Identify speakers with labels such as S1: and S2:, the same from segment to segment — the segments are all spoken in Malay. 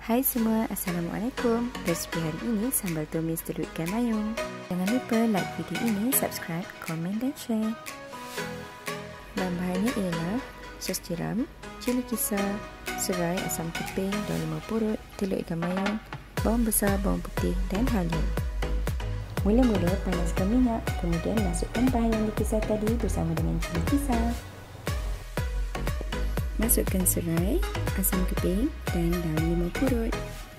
S1: Hai semua, Assalamualaikum. Resipi hari ini sambal tumis telur ikan mayung. Jangan lupa like video ini, subscribe, komen dan share. Bahan-bahannya ialah sos tiram, cili kisar, serai, asam keping, daun limau purut, telur ikan mayung, bawang besar, bawang putih dan halia. Mula-mula panaskan minyak, kemudian masukkan bahan yang dikisar tadi bersama dengan cili kisar. Masukkan serai, asam keping dan daun limau purut.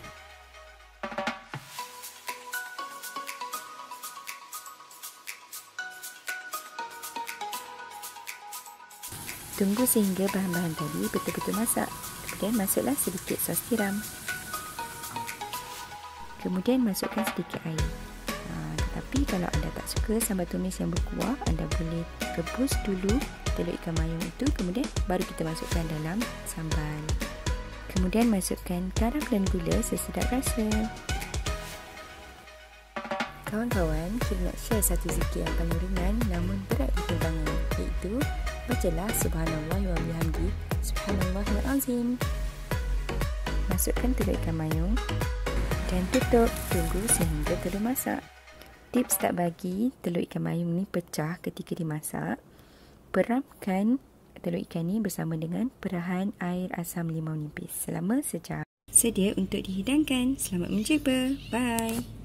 S1: Tunggu sehingga bahan-bahan tadi betul-betul masak. Kemudian masuklah sedikit sos tiram. Kemudian masukkan sedikit air. Tetapi kalau anda tak suka sambal tumis yang berkuah, anda boleh rebus dulu telur ikan mayung itu, kemudian baru kita masukkan dalam sambal. Kemudian masukkan garam dan gula sesedap rasa. Kawan-kawan, kita nak share satu zikir yang paling ringan namun berat di timbangan, iaitu bacalah subhanallah wa bihamdi subhanallahil azim. Masukkan telur ikan mayung dan tutup, tunggu sehingga telur masak. Tips tak bagi telur ikan mayung ni pecah ketika dimasak. Peramkan telur ikan ni bersama dengan perahan air asam limau nipis selama sejam. Sedia untuk dihidangkan. Selamat mencuba. Bye.